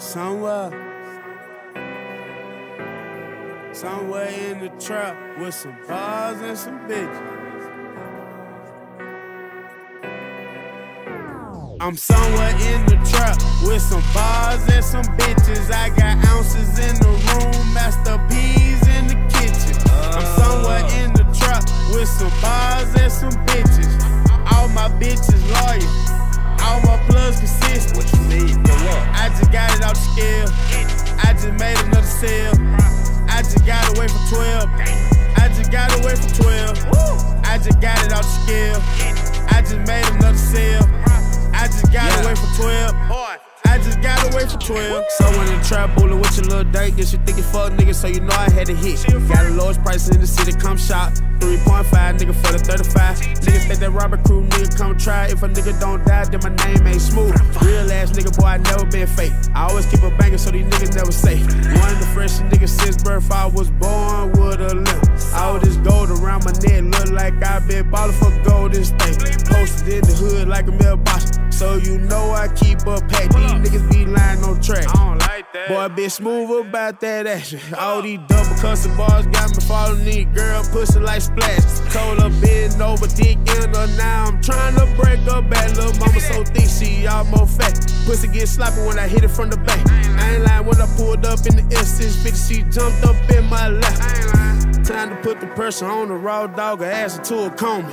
Somewhere in the trap with some bars and some bitches. I'm somewhere in the trap with some bars and some bitches. I got ounces in the room, Master P's in the kitchen. I'm somewhere in the trap with some bars and some bitches. All my bitches loyal, all my plugs consistent. What you need? I just got it off the scale. I just made another sale. I just got away from 12. I just got away from 12. I just got it off the scale. I just made another sale. I just got away from 12. I just got away from 12. So in the trap bullin' with your little dirt, guess you think you fuck nigga, so you know I had to hit. Got the lowest prices in the city, come shop. 3.5 nigga for the 35. Niggas think that Robert Crew nigga come try. If a nigga don't die, then my name ain't smooth. Real ass nigga, boy, I never been fake. I always keep a banger so these niggas never safe. One of the freshest niggas since birth, I was born with a limp. All this gold around my neck, look like I been ballin' for golden state. Posted in the hood like a mailbox, so you know I keep a pack. These niggas be lying on track. I don't like that. Boy, I been smooth about that action. All these double cussing bars got me falling in. Girl, pussy like splash. Told her bend over, dick in her. Now I'm trying to break her back. Little mama so thick, she almost fat. Pussy get sloppy when I hit it from the back. I ain't lying, when I pulled up in the S650, she jumped up in my lap. Time to put the pressure on the raw dog, I ass her to a coma.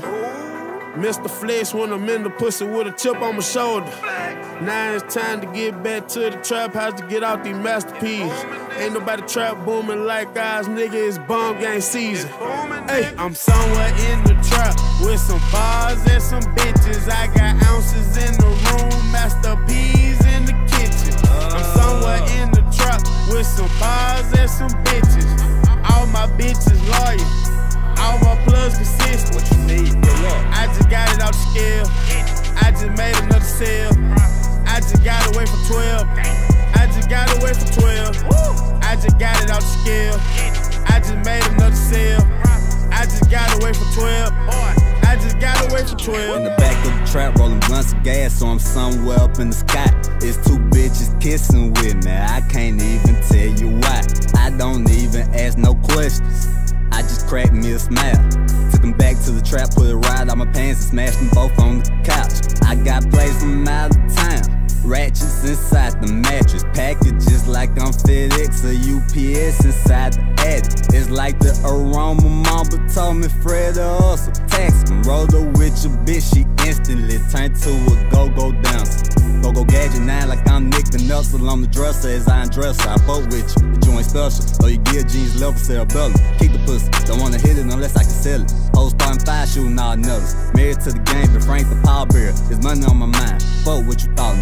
Mr. Flex when I'm in the pussy with a chip on my shoulder. Now it's time to get back to the trap house to get out these masterpieces. Ain't nobody trap booming like ours, nigga, it's bomb gang season. Hey, I'm somewhere in the trap with some bars and some bitches. I got ounces in the room, Master P's in the kitchen. I'm somewhere in the trap with some bars and some bitches. All my bitches loyal. All my plugs consistent. What you need? I just got it off the scale. I just made another sale. I just got away from 12. I just got away from 12. I just got it off the scale. I just made another sale. I just got away from 12. I just got away from 12. In the back of the trap, rolling blunts of gas, so I'm somewhere up in the sky. It's two bitches kissing with me. I can't even tell you why. I don't even ask no questions. I just cracked me a smile. Took them back to the trap, put it right on my pants and smashed them both on the couch. I got plays from out of town, ratchets inside the mattress, packages like I'm FedEx or UPS inside the attic. It's like the aroma mama told me Fred hustle. Tax him, rolled her with your bitch, she instantly turned to a go-go dancer. Go-go gadget now like I'm Nick the Nussle on the dresser as I undress her. I boat with you, the joint special, so you give jeans level cerebellum. Keep the pussy, don't wanna hit it unless I can sell it. Hoes starting 5 shooting all nutters. Married to the game, but Frank the pallbearer. There's money on my mind, fuck what you thought,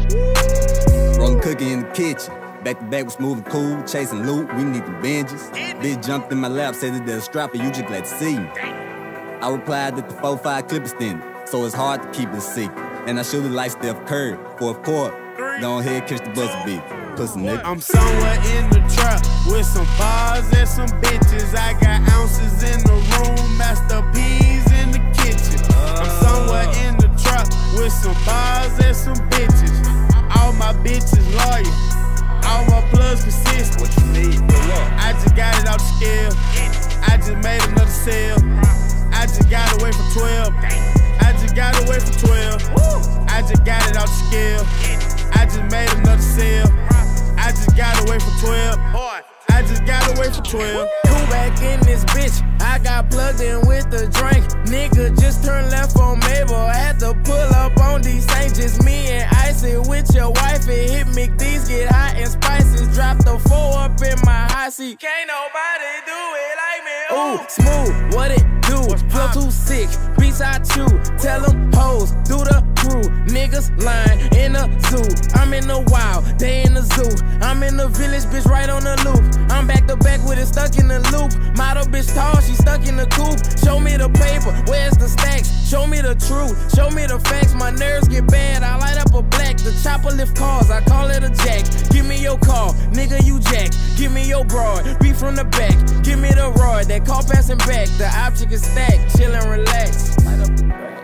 nigga. Rolling cookie in the kitchen, back to back with smooth and cool, chasing loot, we need the binges. Bitch jumped in my lap, said that there's a strap, and you just glad to see me. I replied that the 4-5 clip extended, so it's hard to keep it a secret. And I shoot it like Steph Curry, 4th quarter. Go ahead, catch the buzzer beat, pussy nigga. I'm somewhere in the trap with some bars and some bitches. I got ounces in the room, Master P's in the kitchen. I'm somewhere in the trap with some bars and some bitches. All my bitches loyal, all my plugs consistent. What you need? I just got it off the scale. I just made another sale. I just got away from 12. I just got away from 12. I just got it off the scale. I just made another sale. I just got away from 12. I just got away from 12. Cool back in this bitch. I got plugged in with the drink. Nigga just turned left on Mabel. I had to pull up on these ain't just me and Icy with your wife. It hit McD's, get hot and spicy. Drop the 4 up in my hot seat. Can't nobody do it like me. Ooh, smooth, what it do? Flow too sick, beats I chew. Tell them hoes, do the crew. Niggas lying in the zoo. I'm in the wild, they in the zoo. I'm in the village, bitch, right on the loop. I'm back to back with it stuck in the loop. Model bitch tall, she stuck in the coupe. Show me the paper, where's the stacks? Show me the truth, show me the facts. My nerves get bad, I light up a black. The chopper lift cars, I call it a jack. Give me your car, nigga, you jack. Give me your broad, beat from the back. Give me the rod, that car passing back. The object is stacked, chill and relax. Light up the crack.